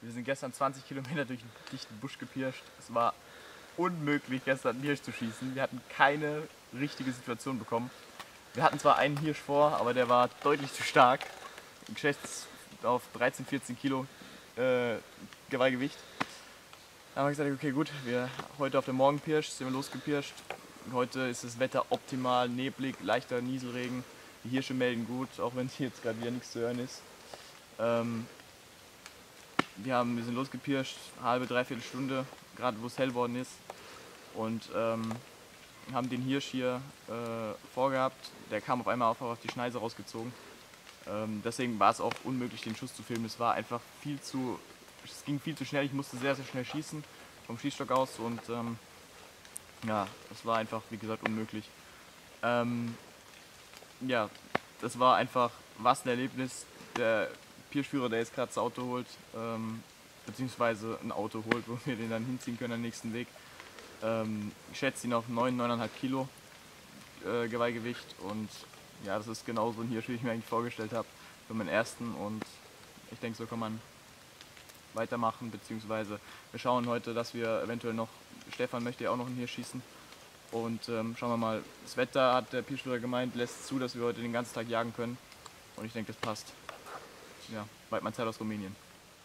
Wir sind gestern 20 Kilometer durch einen dichten Busch gepirscht. Es war unmöglich, gestern einen Hirsch zu schießen. Wir hatten keine richtige Situation bekommen. Wir hatten zwar einen Hirsch vor, aber der war deutlich zu stark. Geschätzt auf 13, 14 Kilo Geweihgewicht. Da haben wir gesagt, okay gut, wir heute auf der Morgenpirsch sind wir losgepirscht. Heute ist das Wetter optimal, neblig, leichter Nieselregen. Die Hirsche melden gut, auch wenn hier jetzt gerade wieder nichts zu hören ist. Wir sind losgepirscht, halbe, dreiviertel Stunde, gerade wo es hell worden ist. Und haben den Hirsch hier vorgehabt. Der kam auf einmal auf die Schneise rausgezogen. Deswegen war es auch unmöglich, den Schuss zu filmen. Es ging viel zu schnell. Ich musste sehr, sehr schnell schießen vom Schießstock aus und ja, es war einfach, wie gesagt, unmöglich. Ja, das war einfach was ein Erlebnis. Der Pirschführer, der jetzt gerade das Auto holt, beziehungsweise ein Auto holt, wo wir den dann hinziehen können am nächsten Weg. Ich schätze ihn auf 9,5 Kilo Geweihgewicht und ja, das ist genau so ein Hirsch, wie ich mir eigentlich vorgestellt habe für meinen ersten und ich denke, so kann man weitermachen, beziehungsweise wir schauen heute, dass wir eventuell noch, Stefan möchte ja auch noch einen Hirsch schießen und schauen wir mal, das Wetter hat der Pirschführer gemeint, lässt zu, dass wir heute den ganzen Tag jagen können und ich denke, das passt. Ja, Weidmann-Zeit aus Rumänien.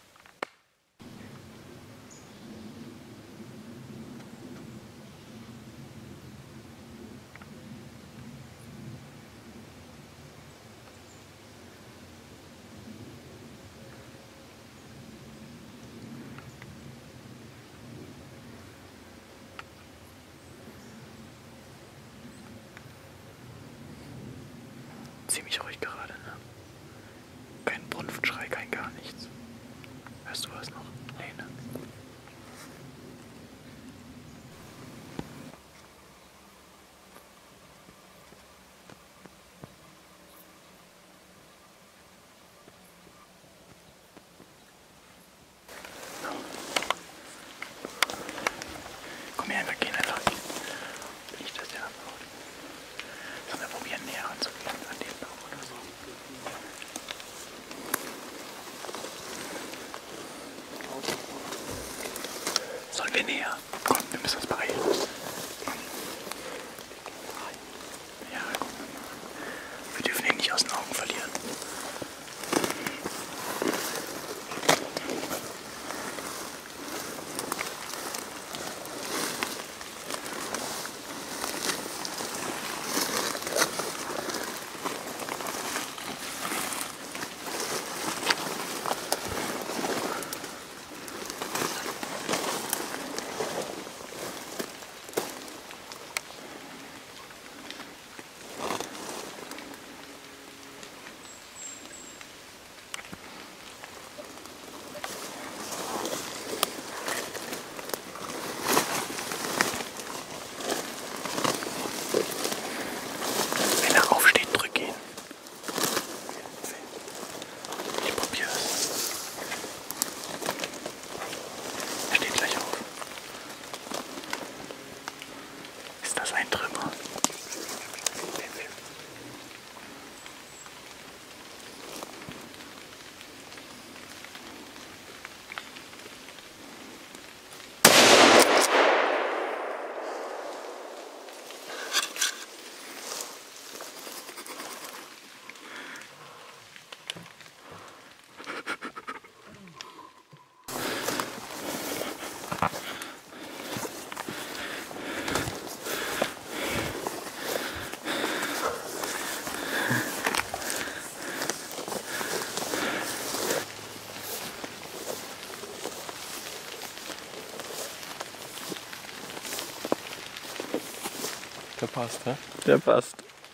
Ziemlich ruhig gerade, ne? Kein Brunftschrei, kein gar nichts. Hörst du was noch? Nee, ne? Komm her, wir gehen einfach. Nicht, dass der abhaut. Sollen wir probieren, näher ranzugehen an den Baum oder so? Sollen wir näher? Komm, wir müssen uns beeilen. Ja, gucken wir mal. Wir dürfen ihn nicht aus den Augen verlieren. Ein Trümmer. Der passt, hä? Der passt.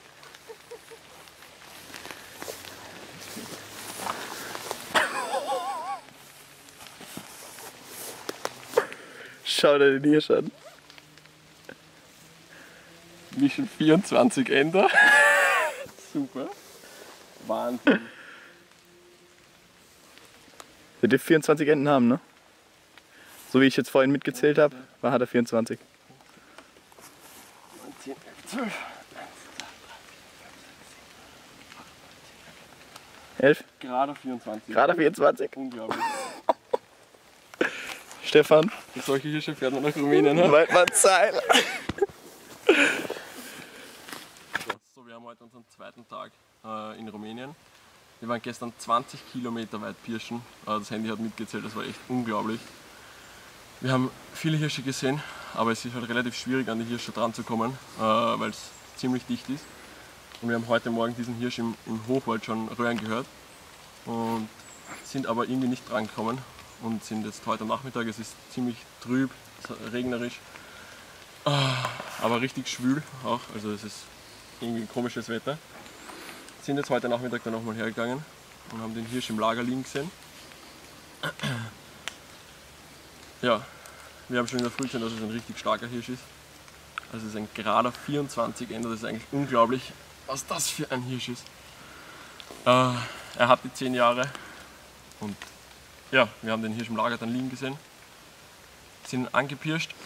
Schau dir den Hirsch an. Mission 24 Ender. Super. Wahnsinn. Der dürfte 24 Enden haben, ne? So wie ich jetzt vorhin mitgezählt habe, hat er 24. 19, 12. 11? Gerade 24. Gerade 24? Unglaublich. Stefan. Für solche Hirsche fährt man nach Rumänien. Ne? Weidmannsheil. So, wir haben heute unseren zweiten Tag in Rumänien. Wir waren gestern 20 Kilometer weit pirschen. Das Handy hat mitgezählt, das war echt unglaublich. Wir haben viele Hirsche gesehen, aber es ist halt relativ schwierig an die Hirsche dran zu kommen, weil es ziemlich dicht ist. Und wir haben heute Morgen diesen Hirsch im Hochwald schon röhren gehört und sind aber irgendwie nicht dran gekommen und sind jetzt heute Nachmittag, es ist ziemlich trüb, regnerisch, aber richtig schwül auch, also es ist irgendwie ein komisches Wetter. Sind jetzt heute Nachmittag dann nochmal hergegangen und haben den Hirsch im Lager liegen gesehen. Ja, wir haben schon in der Früh gesehen, dass es ein richtig starker Hirsch ist. Also es ist ein gerader 24 Ender, das ist eigentlich unglaublich, was das für ein Hirsch ist. Er hat die 10 Jahre und ja, wir haben den Hirsch im Lager dann liegen gesehen, sind angepirscht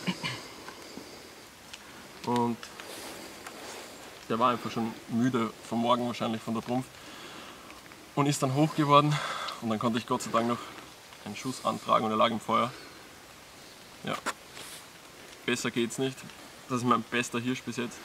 und der war einfach schon müde vom Morgen wahrscheinlich von der Trumpf und ist dann hoch geworden und dann konnte ich Gott sei Dank noch einen Schuss antragen und er lag im Feuer. Ja, besser geht's nicht. Das ist mein bester Hirsch bis jetzt.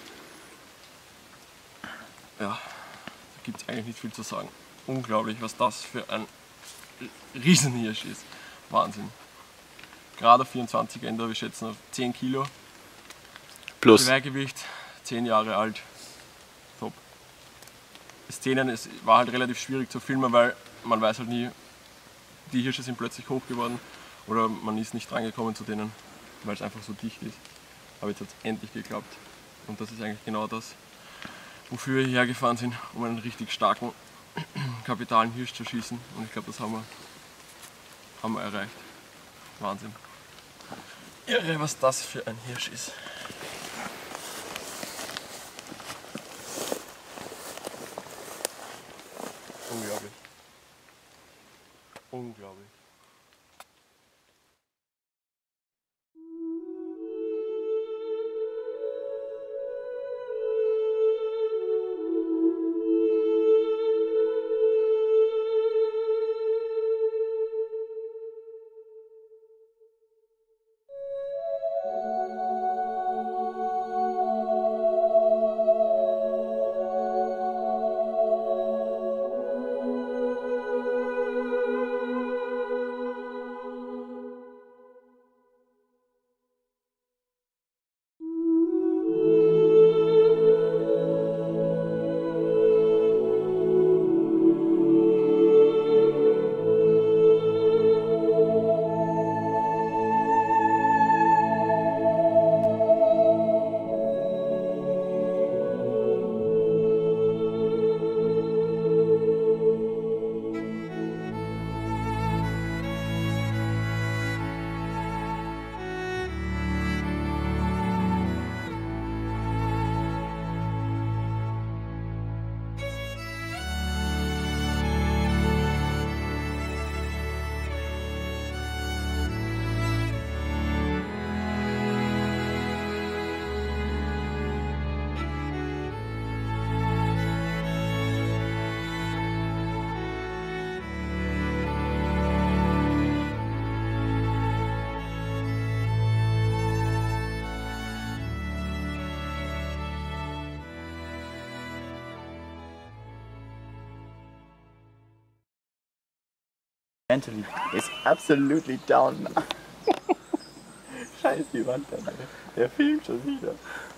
Ja, da gibt es eigentlich nicht viel zu sagen. Unglaublich, was das für ein Riesenhirsch ist. Wahnsinn. Gerade 24 Ender, wir schätzen auf 10 Kilo. Plus. Geweihgewicht, 10 Jahre alt. Top. Die Szenen, es war halt relativ schwierig zu filmen, weil man weiß halt nie, die Hirsche sind plötzlich hoch geworden oder man ist nicht rangekommen zu denen, weil es einfach so dicht ist. Aber jetzt hat es endlich geklappt. Und das ist eigentlich genau das, wofür wir hierher gefahren sind, um einen richtig starken, kapitalen Hirsch zu schießen. Und ich glaube, das haben wir erreicht. Wahnsinn. Irre, was das für ein Hirsch ist. Unglaublich. Unglaublich. Mentally is absolutely down. Scheiß die Wand, der filmt schon wieder.